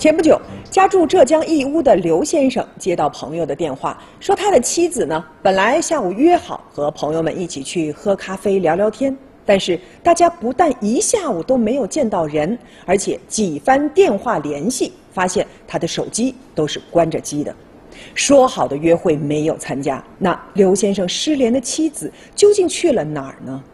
前不久，家住浙江义乌的刘先生接到朋友的电话，说他的妻子呢，本来下午约好和朋友们一起去喝咖啡聊聊天，但是大家不但一下午都没有见到人，而且几番电话联系，发现他的手机都是关着机的。说好的约会没有参加，那刘先生失联的妻子究竟去了哪儿呢？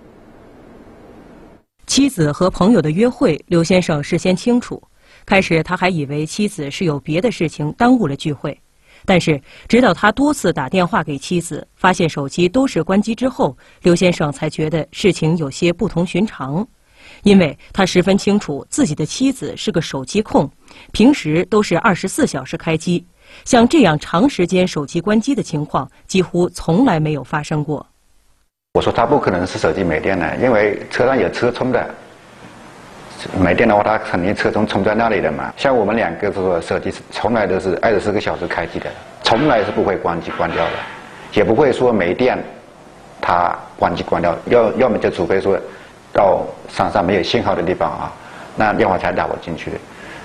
妻子和朋友的约会，刘先生事先清楚。开始他还以为妻子是有别的事情耽误了聚会，但是直到他多次打电话给妻子，发现手机都是关机之后，刘先生才觉得事情有些不同寻常。因为他十分清楚自己的妻子是个手机控，平时都是24小时开机，像这样长时间手机关机的情况几乎从来没有发生过。 我说他不可能是手机没电了，因为车上有车充的，没电的话他肯定车充在那里的嘛。像我们两个说手机从来都是24个小时开机的，从来是不会关掉的，也不会说没电他关机关掉，要么就除非说到山上没有信号的地方啊，那电话才打我进去的。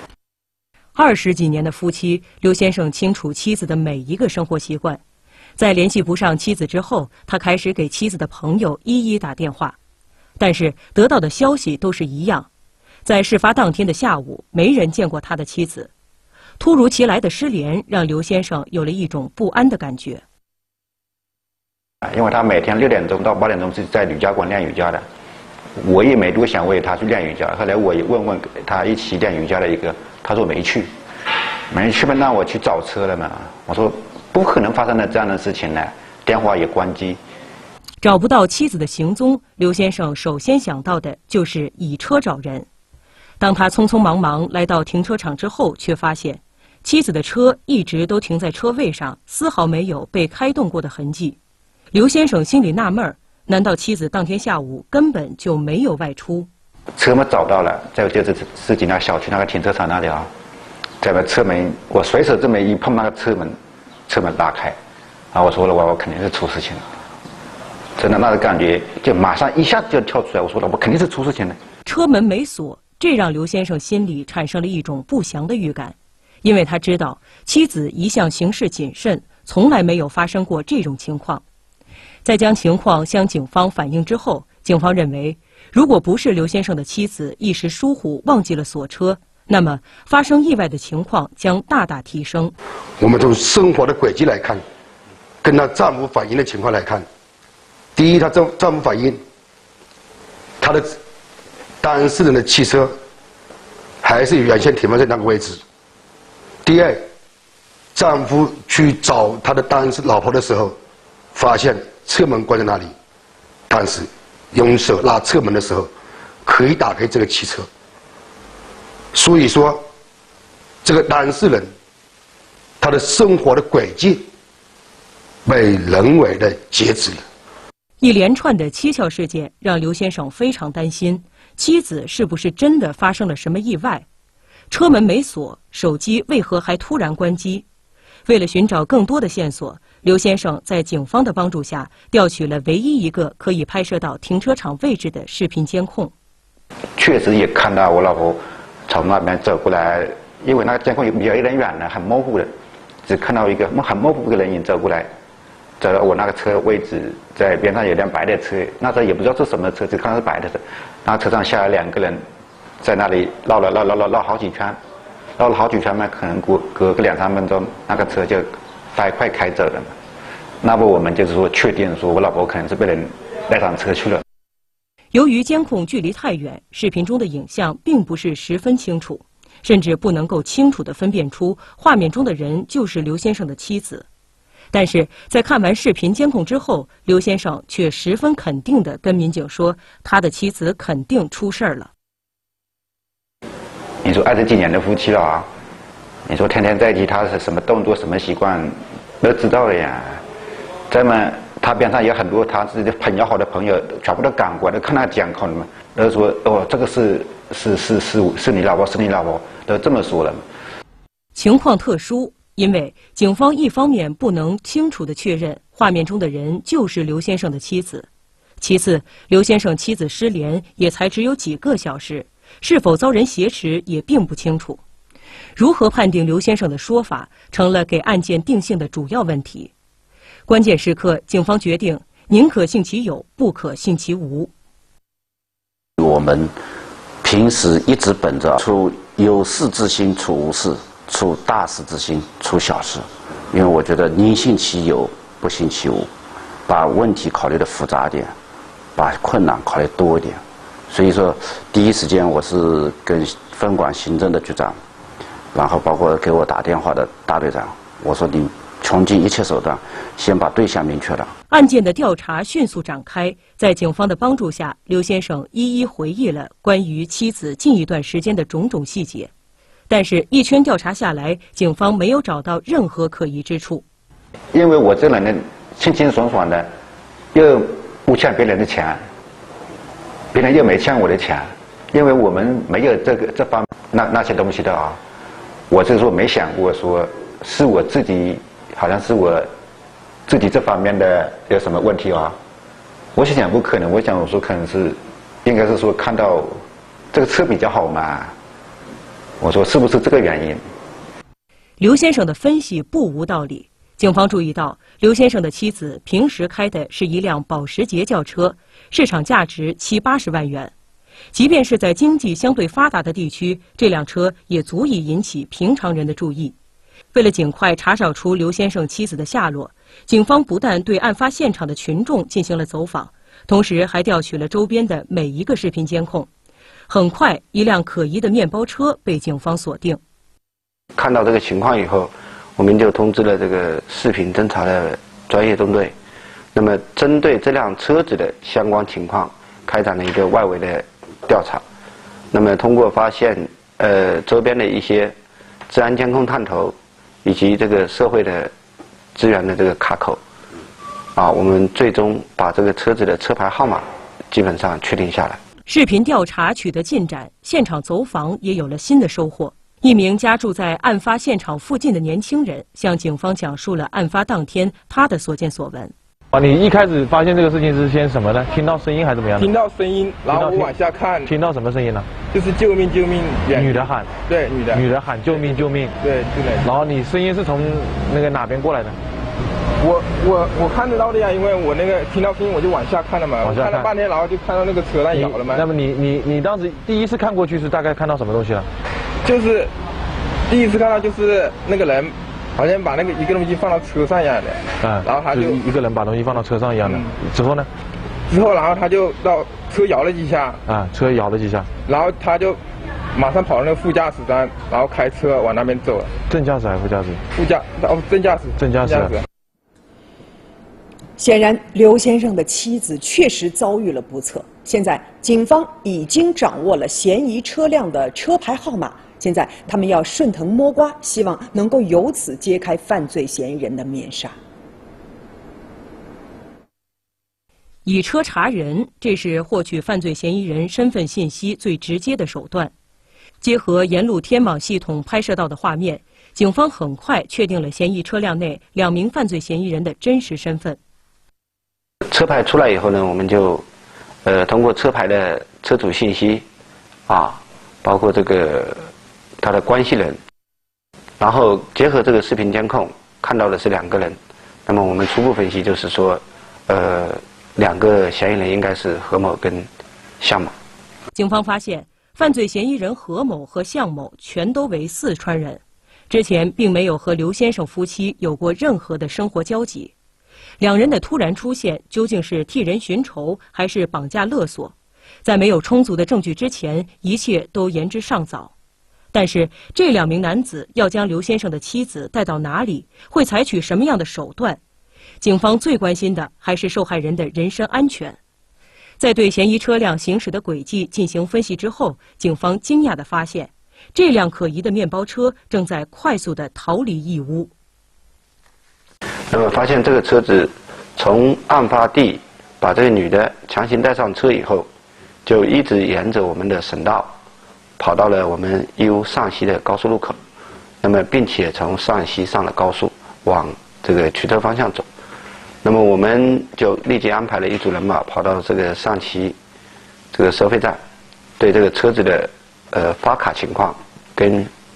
20几年的夫妻，刘先生清楚妻子的每一个生活习惯。在联系不上妻子之后，他开始给妻子的朋友一一打电话，但是得到的消息都是一样。在事发当天的下午，没人见过他的妻子。突如其来的失联让刘先生有了一种不安的感觉。 因为他每天6点钟到8点钟是在瑜伽馆练瑜伽的，我也没多想为他去练瑜伽。后来我也问他一起练瑜伽的一个，他说没去嘛，那我去找车了嘛。我说不可能发生了这样的事情呢，电话也关机。 找不到妻子的行踪，刘先生首先想到的就是以车找人。当他匆匆忙忙来到停车场之后，却发现妻子的车一直都停在车位上，丝毫没有被开动过的痕迹。刘先生心里纳闷儿，难道妻子当天下午根本就没有外出？ 车门找到了，就是自己那小区那个停车场那里啊，在那车门，我随手这么一碰那个车门打开，啊，我说了我肯定是出事情了，真的那个感觉就马上一下就跳出来，我说了我肯定是出事情了。 车门没锁，这让刘先生心里产生了一种不祥的预感，因为他知道妻子一向行事谨慎，从来没有发生过这种情况。在将情况向警方反映之后，警方认为，如果不是刘先生的妻子一时疏忽忘记了锁车，那么发生意外的情况将大大提升。 我们从生活的轨迹来看，跟他丈夫反映的情况来看，第一，他丈夫反映他的当事人的汽车还是原先停放在那个位置。第二，丈夫去找他的老婆的时候，发现车门关在那里，但是用手拉车门的时候可以打开这个汽车。所以说，这个当事人他的生活的轨迹被人为的截止了。 一连串的蹊跷事件让刘先生非常担心，妻子是不是真的发生了什么意外？车门没锁，手机为何还突然关机？为了寻找更多的线索，刘先生在警方的帮助下调取了唯一一个可以拍摄到停车场位置的视频监控。 确实也看到我老婆从那边走过来，因为那个监控有点远了，很模糊的，只看到一个很模糊的人影走过来，走到我那个车位置，在边上有辆白的车，那时候也不知道是什么车，只看到是白的车。然后车上下来2个人，在那里绕好几圈，绕了好几圈嘛，可能隔个2-3分钟，那个车就快开走了嘛。那么我们就是说确定说我老婆可能是被人带上车去了。 由于监控距离太远，视频中的影像并不是十分清楚，甚至不能够清楚地分辨出画面中的人就是刘先生的妻子。但是在看完视频监控之后，刘先生却十分肯定地跟民警说，他的妻子肯定出事儿了。 你说20几年的夫妻了啊，你说天天在一起，他是什么动作、什么习惯都知道了呀。再嘛，他边上有很多他自己的很要好的朋友，全部都赶过来，都看那个监控了嘛，都说哦，这个是你老婆，是你老婆，都这么说了嘛。 情况特殊，因为警方一方面不能清楚地确认画面中的人就是刘先生的妻子，其次，刘先生妻子失联也才只有几个小时，是否遭人挟持也并不清楚。 如何判定刘先生的说法，成了给案件定性的主要问题。关键时刻，警方决定宁可信其有，不可信其无。 我们平时一直本着处有事之心处无事，处大事之心处小事，因为我觉得宁信其有，不信其无，把问题考虑的复杂点，把困难考虑多一点。所以说，第一时间我是跟分管行政的局长，然后包括给我打电话的大队长，我说你穷尽一切手段，先把对象明确了。 案件的调查迅速展开，在警方的帮助下，刘先生一一回忆了关于妻子近一段时间的种种细节。但是，一圈调查下来，警方没有找到任何可疑之处。 因为我这人呢，清清爽爽的，又不欠别人的钱，别人又没欠我的钱，因为我们没有这方那些东西的啊。我是说没想过说是我自己，好像是我自己这方面的有什么问题啊。我想不可能，我说可能是，应该是说看到这个车比较好嘛。我说是不是这个原因？ 刘先生的分析不无道理。警方注意到，刘先生的妻子平时开的是一辆保时捷轿车，市场价值70-80万元。即便是在经济相对发达的地区，这辆车也足以引起平常人的注意。为了尽快查找出刘先生妻子的下落，警方不但对案发现场的群众进行了走访，同时还调取了周边的每一个视频监控。很快，一辆可疑的面包车被警方锁定。 看到这个情况以后，我们就通知了这个视频侦查的专业中队，那么针对这辆车子的相关情况，开展了一个外围的调查。那么通过发现周边的一些治安监控探头，以及这个社会的资源的这个卡口，我们最终把这个车子的车牌号码基本上确定下来。 视频调查取得进展，现场走访也有了新的收获。一名家住在案发现场附近的年轻人向警方讲述了案发当天他的所见所闻。 你一开始发现这个事情是先什么呢？听到声音还是怎么样？ 听到声音，然后我往下看。 听到什么声音呢？ 就是救命救命！ 女的喊。 对，女的。 女的喊救命救命。 对，就那。 然后你声音是从那个哪边过来的？ 我看得到的呀，因为我那个听到声音我就往下看了嘛，我看了半天，然后就看到那个车上咬了嘛。 那么你当时第一次看过去是大概看到什么东西了？ 就是第一次看到就是那个人好像把那个一个东西放到车上一样的，然后他就一个人把东西放到车上一样的。之后呢？ 之后然后他就到车摇了几下， 车摇了几下， 然后他就马上跑到那个副驾驶上，然后开车往那边走了。 正驾驶还是副驾驶？ 正驾驶。 正驾驶。 显然，刘先生的妻子确实遭遇了不测。现在，警方已经掌握了嫌疑车辆的车牌号码。现在，他们要顺藤摸瓜，希望能够由此揭开犯罪嫌疑人的面纱。 以车查人，这是获取犯罪嫌疑人身份信息最直接的手段。结合沿路天网系统拍摄到的画面，警方很快确定了嫌疑车辆内2名犯罪嫌疑人的真实身份。 车牌出来以后呢，我们就通过车牌的车主信息包括这个他的关系人，然后结合这个视频监控看到的是2个人，那么我们初步分析就是说2个嫌疑人应该是何某跟向某。 警方发现犯罪嫌疑人何某和向某全都为四川人，之前并没有和刘先生夫妻有过任何的生活交集。2人的突然出现究竟是替人寻仇还是绑架勒索？在没有充足的证据之前，一切都言之尚早。但是这2名男子要将刘先生的妻子带到哪里，会采取什么样的手段？警方最关心的还是受害人的人身安全。在对嫌疑车辆行驶的轨迹进行分析之后，警方惊讶地发现，这辆可疑的面包车正在快速地逃离义乌。 那么发现这个车子从案发地把这个女的强行带上车以后，就一直沿着我们的省道跑到了我们义乌上西的高速路口，那么并且从上西上了高速往这个曲车方向走。那么我们就立即安排了一组人马跑到这个上西这个收费站，对这个车子的发卡情况跟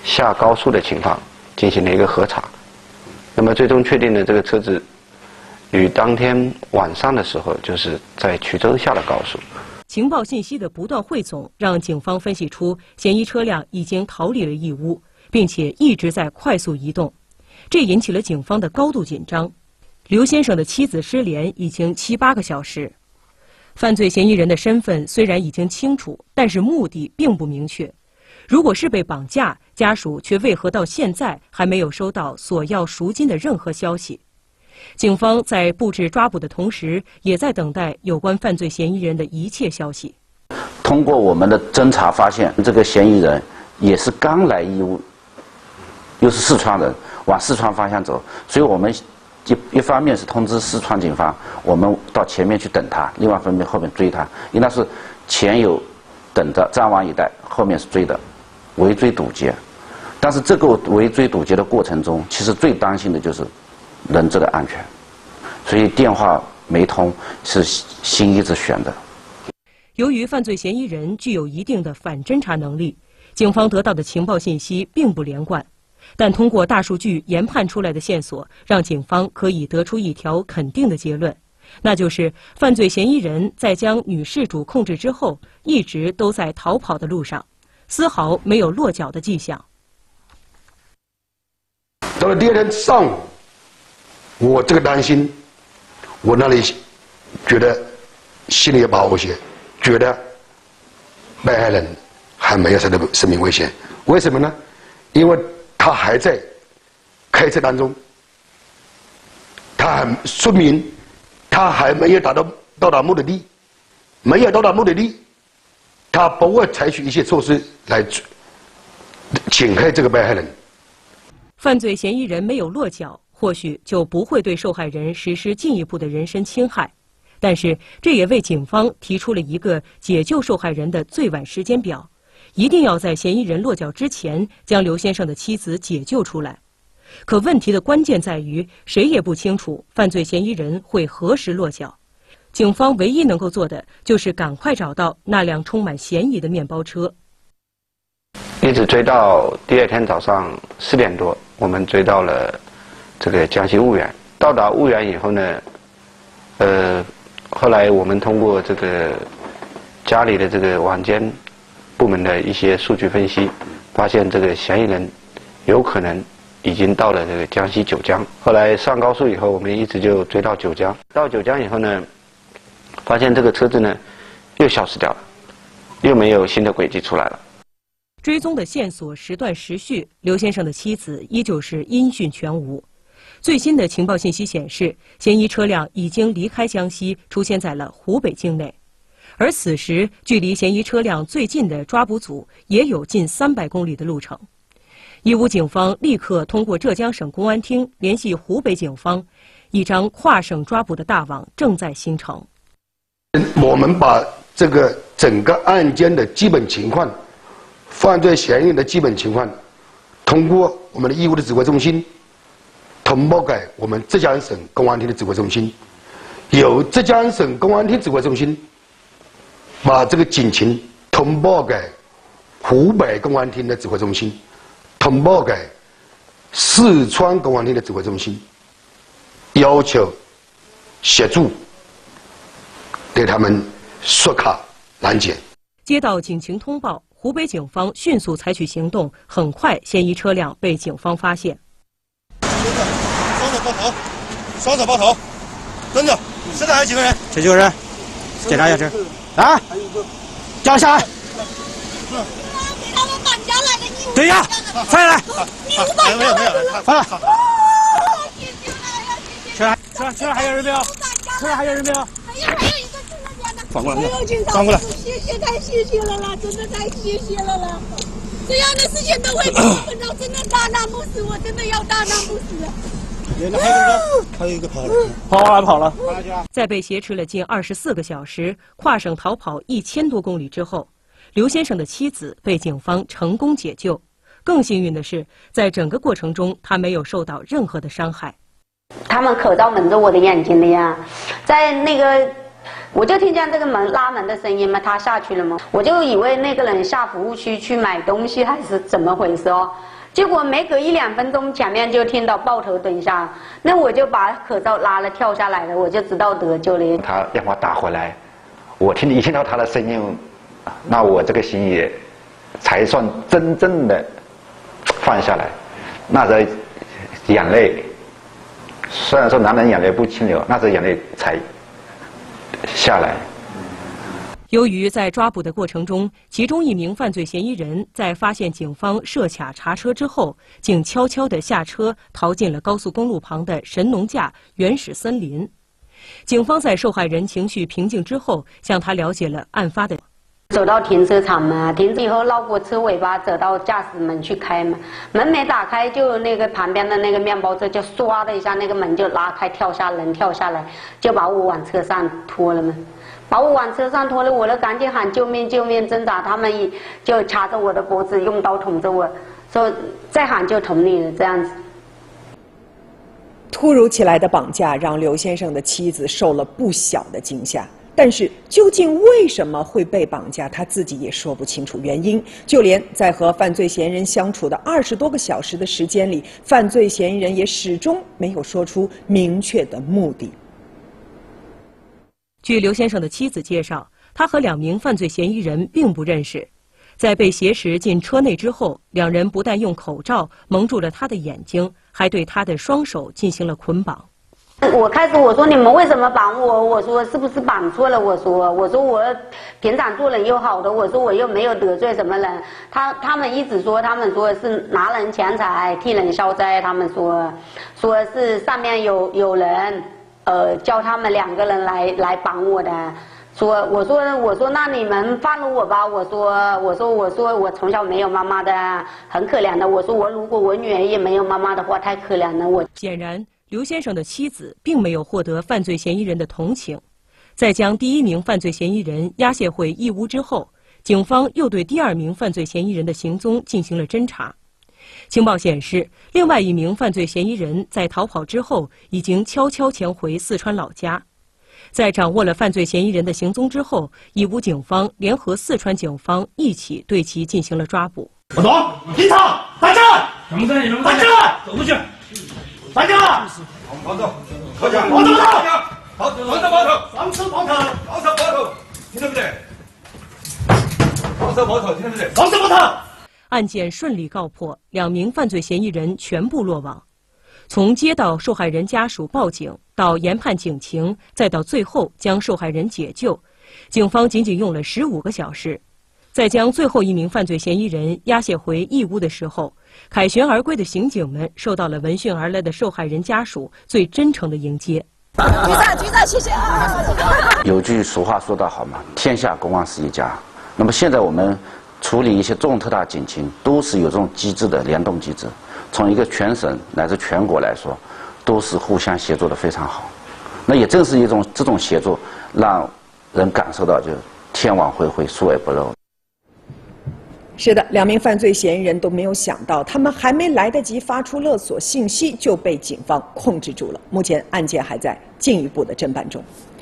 下高速的情况进行了一个核查。那么最终确定的这个车子于当天晚上的时候，就是在衢州下了高速。 情报信息的不断汇总，让警方分析出嫌疑车辆已经逃离了义乌，并且一直在快速移动，这引起了警方的高度紧张。刘先生的妻子失联已经7、8个小时，犯罪嫌疑人的身份虽然已经清楚，但是目的并不明确。如果是被绑架，家属却为何到现在还没有收到索要赎金的任何消息？警方在布置抓捕的同时，也在等待有关犯罪嫌疑人的一切消息。 通过我们的侦查发现，这个嫌疑人也是刚来义乌，又是四川人，往四川方向走，所以我们一方面是通知四川警方，我们到前面去等他；另外一方面后面追他，因为他是前有等着张王一带，后面是追的，围追堵截。但是这个围追堵截的过程中，其实最担心的就是人质的安全，所以电话没通，是心一直悬的。 由于犯罪嫌疑人具有一定的反侦查能力，警方得到的情报信息并不连贯，但通过大数据研判出来的线索，让警方可以得出一条肯定的结论，那就是犯罪嫌疑人在将女事主控制之后，一直都在逃跑的路上，丝毫没有落脚的迹象。 到了第二天上午，我这个担心，我那里觉得心里也把握些，觉得被害人还没有他的生命危险。为什么呢？因为他还在开车当中，他还说明他还没有到达目的地，没有到达目的地，他不会采取一些措施来请开这个被害人。 犯罪嫌疑人没有落脚，或许就不会对受害人实施进一步的人身侵害，但是这也为警方提出了一个解救受害人的最晚时间表，一定要在嫌疑人落脚之前将刘先生的妻子解救出来。可问题的关键在于，谁也不清楚犯罪嫌疑人会何时落脚。警方唯一能够做的就是赶快找到那辆充满嫌疑的面包车。 一直追到第二天早上4点多，我们追到了这个江西婺源。到达婺源以后呢，后来我们通过这个家里的这个网监部门的一些数据分析，发现这个嫌疑人有可能已经到了这个江西九江。后来上高速以后，我们一直就追到九江。到九江以后呢，发现这个车子呢又消失掉了，又没有新的轨迹出来了。 追踪的线索时断时续，刘先生的妻子依旧是音讯全无。最新的情报信息显示，嫌疑车辆已经离开江西，出现在了湖北境内。而此时，距离嫌疑车辆最近的抓捕组也有近300公里的路程。义乌警方立刻通过浙江省公安厅联系湖北警方，一张跨省抓捕的大网正在形成。 我们把这个整个案件的基本情况、犯罪嫌疑人的基本情况，通过我们的义乌的指挥中心通报给我们浙江省公安厅的指挥中心，由浙江省公安厅指挥中心把这个警情通报给湖北公安厅的指挥中心，通报给四川公安厅的指挥中心，要求协助给他们刷卡拦截。 接到警情通报，湖北警方迅速采取行动，很快嫌疑车辆被警方发现。 双手抱头，双手抱头，蹲着。现在还有几个人？这几个人，检查一下车。啊，叫下来。 给他们绑架来的。 对呀，快来。没有，快来。车上还有人没有？车上还有人没有？ 还有一个是那边的。 转过来， 转过来。谢谢，太谢谢了啦，真的太谢谢了啦。这样的事情都会碰到，真的大难不死，我真的要大难不死了。 还有一个跑了。 在被挟持了近24个小时，跨省逃跑1000多公里之后，刘先生的妻子被警方成功解救。更幸运的是，在整个过程中，他没有受到任何的伤害。 他们口罩蒙着我的眼睛了呀，在那个。我就听见这个拉门的声音嘛，他下去了嘛，我就以为那个人下服务区去买东西还是怎么回事哦。 结果没隔1、2分钟，前面就听到抱头蹲下，那我就把口罩拉了跳下来了，我就知道得救了。 他电话打回来，我一听到他的声音，那我这个心也才算真正的放下来，那这眼泪，虽然说男人眼泪不轻流，那这眼泪才下来。 由于在抓捕的过程中，其中1名犯罪嫌疑人在发现警方设卡查车之后，竟悄悄地下车逃进了高速公路旁的神农架原始森林。警方在受害人情绪平静之后，向他了解了案发的。 走到停车场嘛，停车以后绕过车尾巴，走到驾驶门去开嘛，门没打开，就那个旁边的那个面包车就唰的一下，那个门就拉开，人跳下来，就把我往车上拖了嘛。把我往车上拖了，我就赶紧喊救命救命挣扎，他们就掐着我的脖子，用刀捅着我，说再喊就捅你了这样子。 突如其来的绑架让刘先生的妻子受了不小的惊吓，但是究竟为什么会被绑架，他自己也说不清楚原因。就连在和犯罪嫌疑人相处的20多个小时的时间里，犯罪嫌疑人也始终没有说出明确的目的。 据刘先生的妻子介绍，他和2名犯罪嫌疑人并不认识。在被挟持进车内之后，2人不但用口罩蒙住了他的眼睛，还对他的双手进行了捆绑。 我开始我说你们为什么绑我？我说是不是绑错了？我说我平常做人又好的，我说我又没有得罪什么人。他们一直说，他们说是拿人钱财替人消灾，他们说是上面有人。叫他们2个人来绑我的，我说那你们放了我吧，我说我从小没有妈妈的，很可怜的，我说如果我女儿也没有妈妈的话，太可怜了。 显然，刘先生的妻子并没有获得犯罪嫌疑人的同情，在将第1名犯罪嫌疑人押解回义乌之后，警方又对第2名犯罪嫌疑人的行踪进行了侦查。情报显示，另外1名犯罪嫌疑人在逃跑之后，已经悄悄潜回四川老家。在掌握了犯罪嫌疑人的行踪之后，义乌警方联合四川警方一起对其进行了抓捕。 不动，警察，站起来！什么站起来！走出去！站起来！跑走！快点！跑走！跑走！上车跑头！上车跑头！听到没得？上车跑头！听到没得？上车跑头！ 案件顺利告破，2名犯罪嫌疑人全部落网。从接到受害人家属报警，到研判警情，再到最后将受害人解救，警方仅仅用了15个小时。在将最后1名犯罪嫌疑人押解回义乌的时候，凯旋而归的刑警们受到了闻讯而来的受害人家属最真诚的迎接。 局长，谢谢啊！ 有句俗话说得好嘛，天下公安是一家。那么现在我们处理一些重特大警情，都是有这种机制的联动机制。从一个全省乃至全国来说，都是互相协作的非常好。那也正是这种协作，让人感受到就天网恢恢，疏而不漏。 是的，2名犯罪嫌疑人都没有想到，他们还没来得及发出勒索信息，就被警方控制住了。目前案件还在进一步的侦办中。